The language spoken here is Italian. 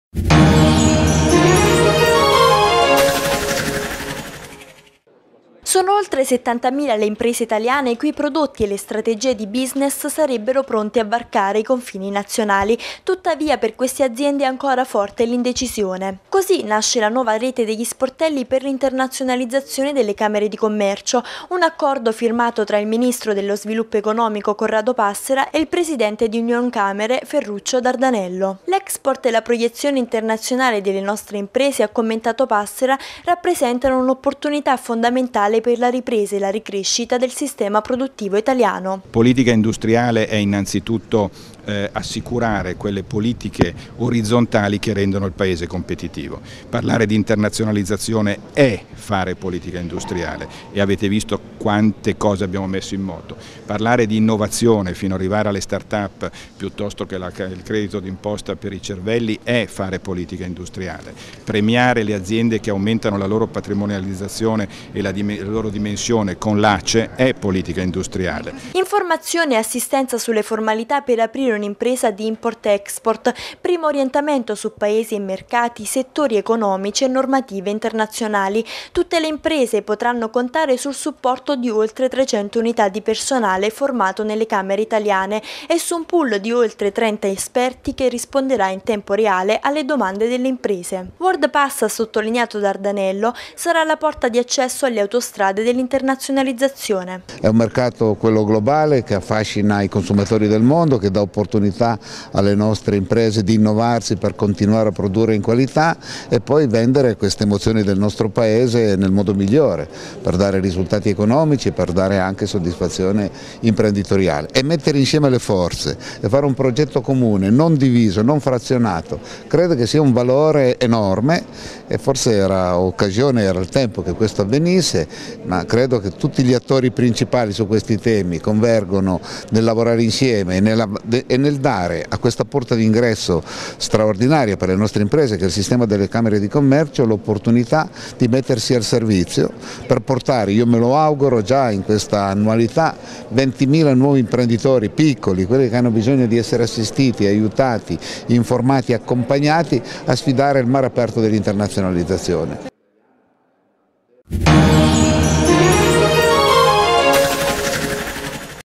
Sono oltre 70.000 le imprese italiane i cui prodotti e le strategie di business sarebbero pronte a varcare i confini nazionali, tuttavia per queste aziende è ancora forte l'indecisione. Così nasce la nuova rete degli sportelli per l'internazionalizzazione delle Camere di Commercio, un accordo firmato tra il Ministro dello Sviluppo Economico Corrado Passera e il Presidente di Unioncamere Ferruccio Dardanello. L'export e la proiezione internazionale delle nostre imprese, ha commentato Passera, rappresentano un'opportunità fondamentale per la ripresa e la ricrescita del sistema produttivo italiano. Politica industriale è innanzitutto assicurare quelle politiche orizzontali che rendono il Paese competitivo. Parlare di internazionalizzazione è fare politica industriale e avete visto quante cose abbiamo messo in moto. Parlare di innovazione fino ad arrivare alle start-up piuttosto che il credito d'imposta per i cervelli è fare politica industriale. Premiare le aziende che aumentano la loro patrimonializzazione e la loro dimensione con l'ACE è politica industriale. Informazione e assistenza sulle formalità per aprire un'impresa di import-export, primo orientamento su paesi e mercati, settori economici e normative internazionali. Tutte le imprese potranno contare sul supporto di oltre 300 unità di personale formato nelle Camere italiane e su un pool di oltre 30 esperti che risponderà in tempo reale alle domande delle imprese. WorldPass, ha sottolineato Dardanello, sarà la porta di accesso alle autostrade dell'internazionalizzazione. È un mercato, quello globale, che affascina i consumatori del mondo, che dà opportunità alle nostre imprese di innovarsi per continuare a produrre in qualità e poi vendere queste emozioni del nostro Paese nel modo migliore, per dare risultati economici e per dare anche soddisfazione imprenditoriale. E mettere insieme le forze e fare un progetto comune, non diviso, non frazionato, credo che sia un valore enorme e forse era il tempo che questo avvenisse, ma credo che tutti gli attori principali su questi temi convergono nel lavorare insieme e nel dare a questa porta d'ingresso straordinaria per le nostre imprese, che è il sistema delle Camere di Commercio, l'opportunità di mettersi al servizio per portare, io me lo auguro già in questa annualità, 20.000 nuovi imprenditori piccoli, quelli che hanno bisogno di essere assistiti, aiutati, informati, accompagnati a sfidare il mare aperto dell'internazionalizzazione.